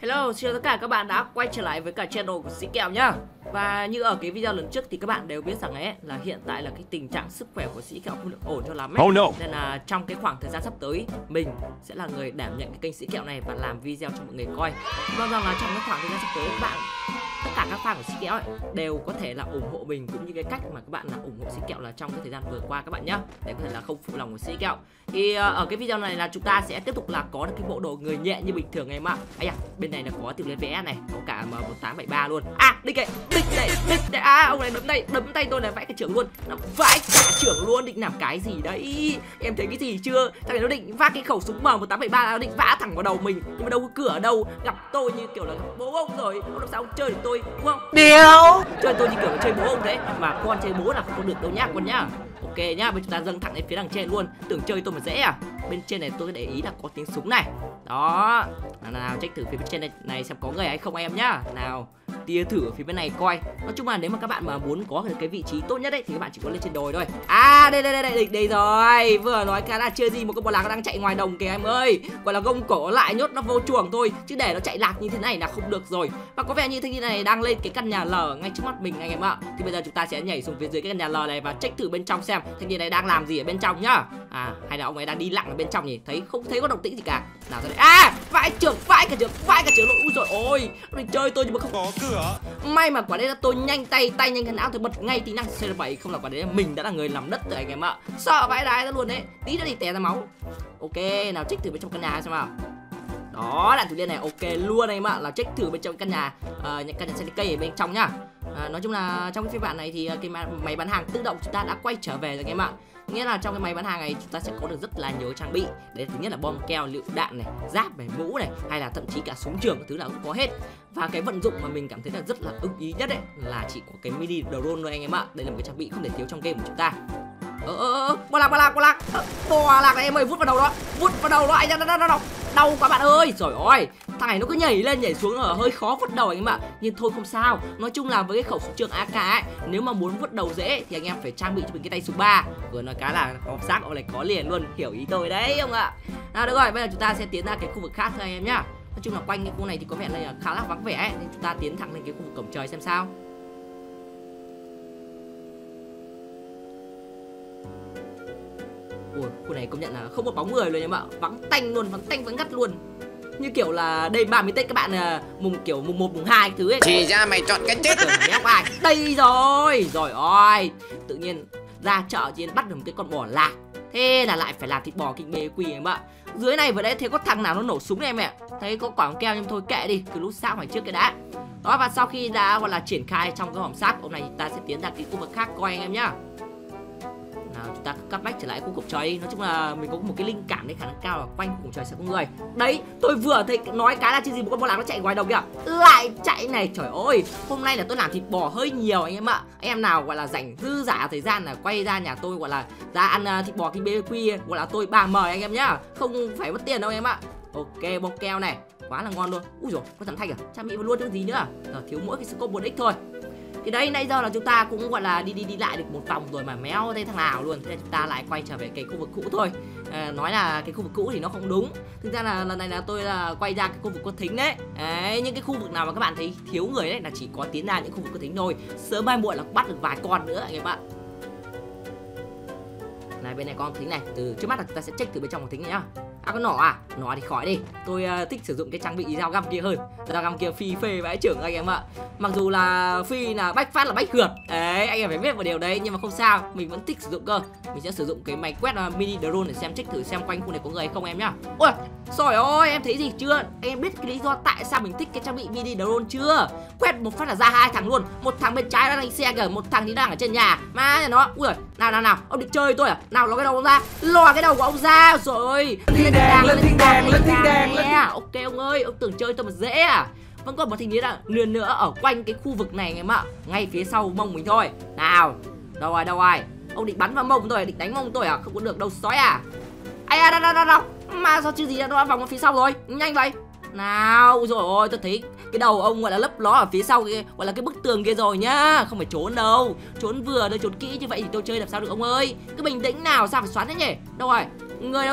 Hello, xin chào tất cả các bạn đã quay trở lại với cả channel của Sĩ Kẹo nhá. Và như ở cái video lần trước thì các bạn đều biết rằng ấy là hiện tại là cái tình trạng sức khỏe của Sĩ Kẹo không được ổn cho lắm ấy. Oh no. Nên là trong cái khoảng thời gian sắp tới mình sẽ là người đảm nhận cái kênh Sĩ Kẹo này và làm video cho mọi người coi. Mong rằng là trong cái khoảng thời gian sắp tới các bạn, tất cả các fan của Sĩ Kẹo ấy đều có thể là ủng hộ mình cũng như cái cách mà các bạn là ủng hộ Sĩ Kẹo là trong cái thời gian vừa qua các bạn nhá, để có thể là không phụ lòng của Sĩ Kẹo. Thì ở cái video này là chúng ta sẽ tiếp tục là có được cái bộ đồ người nhẹ như bình thường em ạ. Bên này là có tìm lên vẽ này, có cả M1873 luôn. Địch đây, ông này đấm tay tôi là vãi cả trưởng luôn, nó vãi cả trưởng luôn. Định làm cái gì đấy, em thấy cái gì chưa? Thằng này nó định vác cái khẩu súng M1873, nó định vã thẳng vào đầu mình, nhưng mà đâu có cửa ở đâu. Gặp tôi như kiểu là gặp bố ông rồi, ông làm sao ông chơi được tôi đúng không? Điều Chơi tôi như kiểu là chơi bố ông thế, mà con chơi bố là không có được đâu nhá con nhá. Ok nhá, bây giờ chúng ta dâng thẳng lên phía đằng trên luôn. Tưởng chơi tôi mà dễ à? Bên trên này tôi để ý là có tiếng súng này. Đó. Nào check thử phía bên trên này xem có người hay không em nhá. Nào, tia thử ở phía bên này coi. Nói chung là nếu mà các bạn mà muốn có cái vị trí tốt nhất ấy thì các bạn chỉ có lên trên đồi thôi. Đây rồi. Vừa nói cái là chưa gì một con bò lạc đang chạy ngoài đồng kìa em ơi. Gọi là gông cổ lại nhốt nó vô chuồng thôi, chứ để nó chạy lạc như thế này là không được rồi. Và có vẻ như thanh niên này đang lên cái căn nhà lở ngay trước mắt mình anh em ạ. Thì bây giờ chúng ta sẽ nhảy xuống phía dưới cái căn nhà lở này và check thử bên trong xem thanh niên này đang làm gì ở bên trong nhá. Hay là ông ấy đang đi lặng ở bên trong nhỉ? Không thấy có động tĩnh gì cả. Nào ra đây. Vãi cả trưởng luôn. Úi dồi ôi, nó chơi tôi nhưng mà không có cửa. May mà quả đấy là tôi nhanh tay nhanh cái não, tôi bật ngay tính năng C7, không là quả đấy là mình đã là người làm đất rồi anh em ạ. Sợ vãi đái ra luôn đấy, tí nữa thì té ra máu. Ok, nào check thử bên trong căn nhà xem nào. Đó, đạn thủ liên này ok luôn anh em ạ, là check thử bên trong căn nhà, những căn nhà xe cây ở bên trong nhá. Nói chung là trong cái phiên bản này thì cái máy bán hàng tự động chúng ta đã quay trở về rồi anh em ạ. Nghĩa là trong cái máy bán hàng này chúng ta sẽ có được rất là nhiều trang bị. Đấy, thứ nhất là bom keo, lựu đạn này, giáp này, mũ này, hay là thậm chí cả súng trường, thứ là cũng có hết. Và cái vận dụng mà mình cảm thấy là rất là ưng ý nhất ấy là chỉ có cái mini drone thôi anh em ạ. Đây là một cái trang bị không thể thiếu trong game của chúng ta. Bò lạc này em ơi, vút vào đầu đó anh ra, đau quá bạn ơi. Trời ơi, thằng này nó cứ nhảy lên nhảy xuống ở hơi khó vứt đầu anh em ạ. Nhưng thôi không sao, nói chung là với cái khẩu súng trường AK ấy, nếu mà muốn vứt đầu dễ thì anh em phải trang bị cho mình cái tay số 3. Vừa nói cái là có xác ông này có liền luôn, hiểu ý tôi đấy ông ạ. Nào được rồi, bây giờ chúng ta sẽ tiến ra cái khu vực khác thôi anh em nhá. Nói chung là quanh cái khu này thì có vẻ là khá là vắng vẻ ấy, nên chúng ta tiến thẳng lên cái khu vực cổng trời xem sao. Ui, khu này công nhận là không có bóng người luôn em ạ, vắng tanh vắng ngắt luôn. Như kiểu là đây 30 Tết các bạn là mùng 1 mùng 2 thứ ấy. Thì ra mày chọn cái chết rồi. Đây rồi. Rồi ôi, tự nhiên ra chợ chỉ bắt được một cái con bò lạc. Thế là lại phải làm thịt bò kinh bê quỳ em ạ. Dưới này vừa đấy thấy có thằng nào nó nổ súng này em ạ. Thấy có quảng keo nhưng thôi kệ đi, cứ lúc sao phải trước cái đã. Đó, và sau khi đã gọi là triển khai trong cái hòm xác, hôm nay ta sẽ tiến ra cái khu vực khác coi anh em nhá. Nào, chúng ta cắt bách trở lại khu cổng trời đi. Nói chung là mình có một cái linh cảm đấy, khả năng cao là quanh khu cổng trời sẽ có người. Đấy, tôi vừa thấy nói cái là chứ gì một con bò lạc nó chạy ngoài đồng kìa, lại chạy này. Trời ơi, hôm nay là tôi làm thịt bò hơi nhiều anh em ạ. Anh em nào gọi là rảnh dư dả thời gian là quay ra nhà tôi gọi là ra ăn thịt bò kinh BBQ, gọi là tôi bà mời anh em nhá, không phải mất tiền đâu anh em ạ. Ok, bông keo này quá là ngon luôn. Úi dồi, có thằng Thanh à, trang bị vào luôn chứ gì nữa. Giờ thiếu mỗi cái scope 4x thôi. Thì đấy, nãy giờ là chúng ta cũng gọi là đi lại được một vòng rồi mà méo thấy thằng nào luôn. Thế nên chúng ta lại quay trở về cái khu vực cũ thôi. Nói là cái khu vực cũ thì nó không đúng. Thực ra là lần này là tôi là quay ra cái khu vực có thính đấy. Đấy, những cái khu vực nào mà các bạn thấy thiếu người đấy là chỉ có tiến ra những khu vực có thính thôi. Sớm mai muộn là bắt được vài con nữa anh em ạ. Này, bên này có con thính này, từ trước mắt là chúng ta sẽ check từ bên trong con thính này nhá. Con nỏ à? Nỏ thì khỏi đi. Tôi thích sử dụng cái trang bị dao găm kia hơn. Dao găm kia phi phê vãi trưởng anh em ạ. Mặc dù là phi là bách phát là bách hượt. Đấy, anh em phải biết một điều đấy, nhưng mà không sao, mình vẫn thích sử dụng cơ. Mình sẽ sử dụng cái máy quét mini drone để xem check thử xem quanh khu này có người hay không em nhá. Ôi, trời ơi, em thấy gì chưa? Em biết cái lý do tại sao mình thích cái trang bị mini drone chưa? Quét một phát là ra hai thằng luôn. Một thằng bên trái đang đánh xe kìa, một thằng thì đang ở trên nhà. Má nhà nó. Ui, nào, ông định chơi tôi à? Nào, ló cái đầu ông ra. Lò cái đầu của ông ra. Rồi. Lên thing đàng. Ok ông ơi, ông tưởng chơi tôi mà dễ à? Vẫn còn một thing là lườn nữa ở quanh cái khu vực này em ạ, ngay phía sau mông mình thôi. Nào, đâu rồi? Ông định bắn vào mông tôi, định đánh mông tôi à? Không có được đâu sói à? Đâu. Mà sao chứ gì nó vòng vào phía sau rồi? Nhanh vậy. Nào, rồi ôi, tôi thấy cái đầu ông gọi là lấp ló ở phía sau cái, gọi là cái bức tường kia rồi nhá. Không phải trốn đâu, trốn trốn kỹ như vậy thì tôi chơi làm sao được ông ơi. Cứ bình tĩnh nào, sao phải xoắn thế nhỉ? Đâu rồi? Người đâu rồi?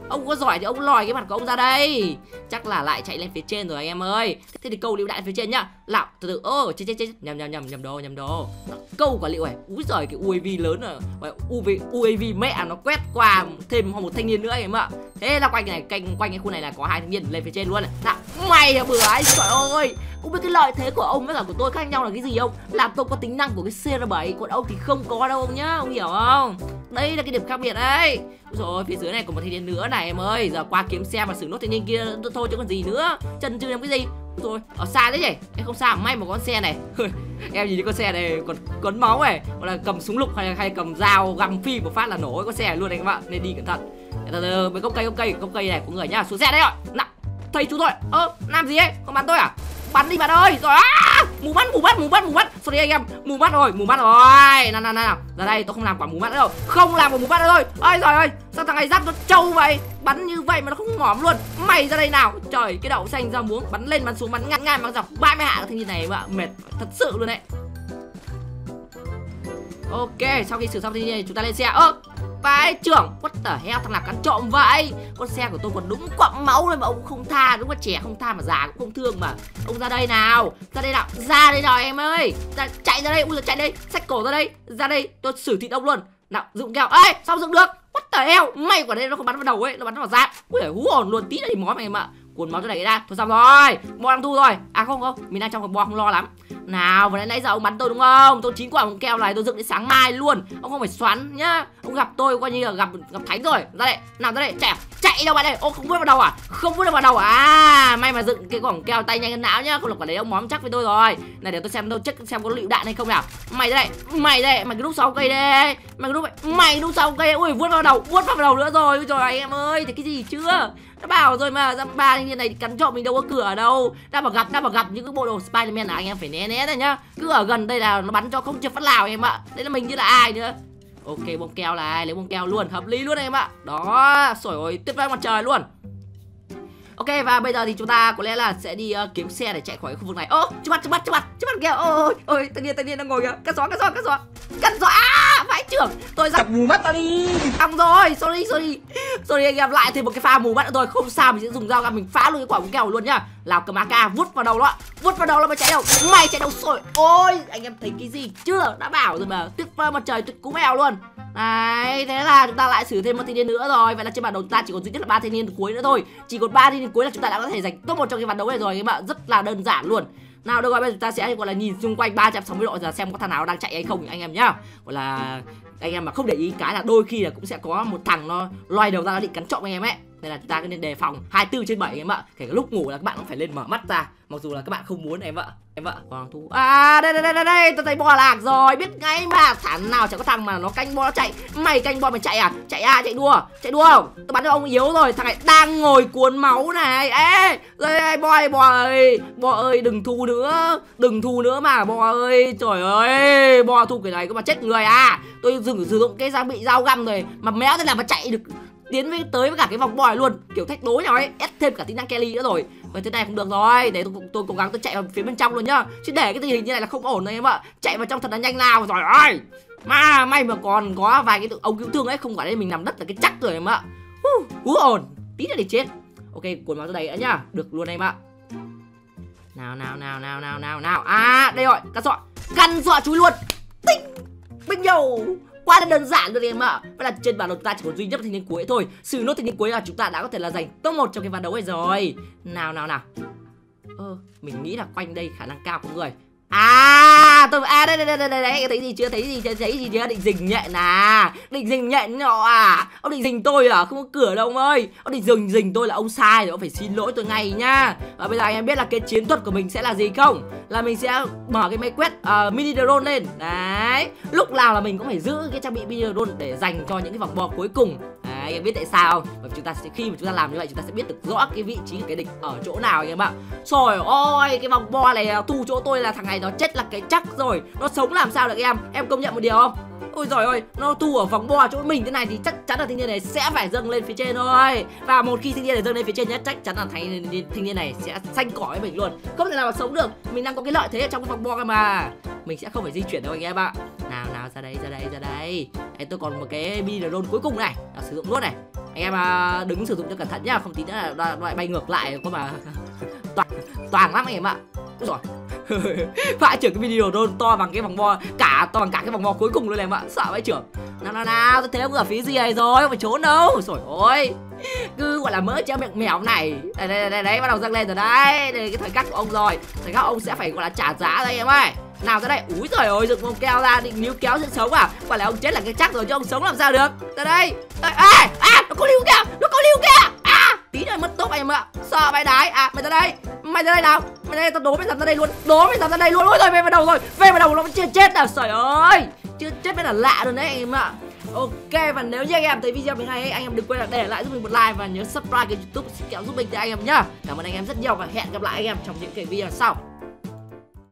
Ông có giỏi thì ông lòi cái mặt của ông ra đây. Chắc là lại chạy lên phía trên rồi anh em ơi. Thế thì câu lựu đạn phía trên nhá. Lạo từ từ. Chết. Nhầm đồ. Câu quả lựu này. Úi giời, cái UAV lớn rồi. UAV mẹ nó quét qua thêm một thanh niên nữa anh em ạ. Thế là quanh cái khu này là có 2 thanh niên lên phía trên luôn này. Nào, mày là bừa ấy, trời ơi. Không biết cái lợi thế của ông với cả của tôi khác nhau là cái gì không? Làm tôi có tính năng của cái CR7, còn ông thì không có đâu ông nhá, ông hiểu không? Đây là cái điểm khác biệt đấy. Rồi phía dưới này có một thanh niên nữa này em ơi. Giờ qua kiếm xe và xử nốt thanh niên kia thôi chứ còn gì nữa. Chân chừ làm cái gì? Rồi, ở xa thế nhỉ? Em không sao, may mà có con xe này. Em nhìn thấy con xe này còn máu này, hoặc là cầm súng lục hay cầm dao găm phi một phát là nổ con xe luôn đấy các bạn, nên đi cẩn thận. Với gốc cây này có người nhá, xuống xe đấy rồi. Nào, thấy chú rồi. Làm gì ấy? Không bắn tôi à? Bắn đi bạn ơi. Rồi, mù mắt. Sorry anh em, mù mắt rồi. Nào. Ra đây, tôi không làm quả mù mắt nữa đâu. Không làm quả mù mắt nữa thôi. Ôi giời ơi, sao thằng này giáp nó trâu vậy? Bắn như vậy mà nó không ngỏm luôn. Mày ra đây nào. Trời, cái đậu xanh ra muống, bắn lên bắn xuống, bắn ngang bắn dọc, 30 hạ thanh niên này mà mệt thật sự luôn đấy. Ok, sau khi xử xong thanh niên này chúng ta lên xe. Vãi trưởng, what the hell, thằng nào cắn trộm vậy? Con xe của tôi còn đúng quặng máu rồi mà ông không tha, đúng là trẻ không tha mà già cũng không thương mà. Ông ra đây nào, ra đây nào em ơi. Chạy ra đây, ui giời, chạy đây, xách cổ ra đây, tôi xử thịt ông luôn. Nào, dựng keo, ê, sao dựng được? What the hell, may quả đây nó không bắn vào đầu ấy, nó bắn vào da. Ui giời, hú hồn luôn, tí nữa thì máu mày em ạ. Cuốn máu cho này ra, thôi xong rồi, bo đang thu rồi. À không, mình đang trong cái bo không lo lắm. Nào, vừa nãy giờ ông bắn tôi đúng không? Tôi 9 quả bóng keo này tôi dựng đến sáng mai luôn. Ông không phải xoắn nhá. Ông gặp tôi coi như là gặp thánh rồi. Ra đây, nào ra đây, chạy đâu bạn đây? Không vứt vào đầu à? Không vứt vào đầu à? May mà dựng cái quả keo tay nhanh hơn não nhá. Không là quả đấy ông móm chắc với tôi rồi. Này để tôi xem check xem có lựu đạn hay không nào. Mày đây, mày cứ núp sau cây đây. Mày núp sau cây. Ui, vứt vào đầu nữa rồi. Ui trời anh em ơi, thì cái gì chưa? Đã bảo rồi mà, ra ba thanh niên này cắn trộm mình đâu có cửa đâu. Đã bảo gặp những cái bộ đồ Spiderman là anh em phải né này nhá. Cứ ở gần đây là nó bắn cho không chịu phát lào em ạ. Đây là mình chứ là ai nữa. Ok, bông keo này, lấy bông keo luôn, hợp lý luôn em ạ. Đó, sổi ơi, tuyệt vời mặt trời luôn. Ok, và bây giờ thì chúng ta có lẽ là sẽ đi kiếm xe để chạy khỏi khu vực này. Trước mặt kìa. Ôi, thanh niên đang ngồi kìa. Cắt gió. Vãi trưởng. Tôi ra mù mắt ta đi. xong rồi, sorry anh em, lại thêm một cái pha mù mắt nữa thôi. Không sao, mình sẽ dùng dao găm mình phá luôn cái quả bóng keo luôn nhá. Nào, cầm AK vút vào đầu nó mà chạy đâu. Mày chạy đâu rồi. Ôi, anh em thấy cái gì chưa? Đã bảo rồi mà, tuyệt vời mặt trời, tuyệt cú mèo luôn. Đấy, thế là chúng ta lại xử thêm một thanh niên nữa rồi. Vậy là trên bản đồ chúng ta chỉ còn duy nhất là 3 thanh niên cuối nữa thôi. Chỉ còn 3 thanh niên cuối là chúng ta đã có thể giành top 1 trong cái ván đấu này rồi các bạn, rất là đơn giản luôn. Nào được rồi, bây giờ chúng ta sẽ gọi là nhìn xung quanh 360 độ giờ xem có thằng nào đang chạy hay không anh em nhá. Gọi là anh em mà không để ý cái là đôi khi là cũng sẽ có một thằng nó loay đầu ra nó định cắn trộm anh em ấy. Nên là chúng ta cứ nên đề phòng 24/7 anh em ạ. Kể cả lúc ngủ là các bạn cũng phải lên mở mắt ra, mặc dù là các bạn không muốn em ạ. Hoàng thu. Đây, tôi thấy bò lạc rồi, biết ngay mà. Thằng nào chẳng có thằng mà nó canh bo nó chạy. Mày canh bo mày chạy à? Chạy đua không? Tôi bắn cho ông yếu rồi, thằng này đang ngồi cuốn máu này. Ê, đây bò ơi, đừng thu nữa mà bò ơi. Trời ơi, bò thu cái này có mà chết người à. Tôi sử dụng cái trang bị dao găm rồi mà méo thế là mà chạy được tới với cả cái vòng bòi luôn, kiểu thách đố nhau ấy, ép thêm cả tính năng Kelly nữa rồi. Vậy thế này không được rồi, để tôi cố gắng tôi chạy vào phía bên trong luôn nhá, chứ để cái tình hình như này là không ổn đấy em ạ. Chạy vào trong thật là nhanh nào rồi ơi. Mà may mà còn có vài cái ông cứu thương ấy, không phải đây mình nằm đất là cái chắc rồi em ạ. Hú ổn, tí nữa để chết. Ok, cuốn máu ra đây đã nhá, được luôn em ạ. Nào. À, đây rồi, căn dọa chúi luôn. Tinh, bình dầu. Quá là đơn giản rồi em ạ. Vậy là trên bản đồ chúng ta chỉ còn duy nhất thanh niên cuối thôi. Xử nốt thanh niên cuối là chúng ta đã có thể là giành top 1 trong cái ván đấu này rồi. Nào. Mình nghĩ là quanh đây khả năng cao có người. Đây, thấy gì chưa? Định rình nhện à? Định rình nhện nhỏ à? Ông định rình tôi à? Không có cửa đâu ông ơi. Ông định rình tôi là ông sai rồi, ông phải xin lỗi tôi ngay nhá. Và bây giờ anh em biết là cái chiến thuật của mình sẽ là gì không? Là mình sẽ mở cái máy quét mini drone lên. Đấy, lúc nào là mình cũng phải giữ cái trang bị mini drone để dành cho những cái vòng bo cuối cùng. Đấy, anh em biết tại sao không? Bởi vì khi mà chúng ta làm như vậy chúng ta sẽ biết được rõ cái vị trí của cái địch ở chỗ nào anh em ạ. Trời ơi, cái vòng bo này thu chỗ tôi là thằng này nó chết là cái chắc rồi. Nó sống làm sao được em công nhận một điều không? Ôi giời ơi, nó thu ở vòng bo chỗ mình thế này thì chắc chắn là thanh niên này sẽ phải dâng lên phía trên thôi. Và một khi thanh niên này dâng lên phía trên nhất, chắc chắn là thanh niên này sẽ xanh cỏ với mình luôn, không thể nào mà sống được. Mình đang có cái lợi thế ở trong cái vòng bo mà, mình sẽ không phải di chuyển đâu anh em ạ. Nào, ra đây. Tôi còn một cái mini drone cuối cùng này, sử dụng luôn này. Anh em đứng sử dụng cho cẩn thận nhá, không tí nữa là lại bay ngược lại có mà toàn lắm anh em ạ. Úi rồi. Vãi trưởng cái video to bằng cái vòng bo, to bằng cả cái vòng bo cuối cùng luôn em ạ. Sợ vãi trưởng. Nào, tôi thấy ông ở phía gì này rồi, không phải trốn đâu. Rồi ôi. Cứ gọi là mỡ treo miệng mèo này. Đấy, bắt đầu dâng lên rồi đấy. Đây cái thời khắc của ông rồi. Thời khắc ông sẽ phải gọi là trả giá đây em ơi. Nào ra đây. Úi giời ơi, dựng con keo ra định níu kéo sự sống à. Quả là ông chết là cái chắc rồi chứ ông sống làm sao được. Ra đây. Nó có lưu kìa. Tí nữa mất tốc em ạ. Sợ vãi đái. Mày ra đây. Mày ra đây nào. Mày ra đây, tao đố mày ra đây luôn. Ôi rồi về vào đầu nó chưa chết à. Trời ơi. Chưa chết mới là lạ rồi đấy anh em ạ. Ok, và nếu như anh em thấy video mình hay, anh em đừng quên là để lại giúp mình một like và nhớ subscribe kênh YouTube Kẹo giúp mình cho anh em nhá. Cảm ơn anh em rất nhiều và hẹn gặp lại anh em trong những cái video sau.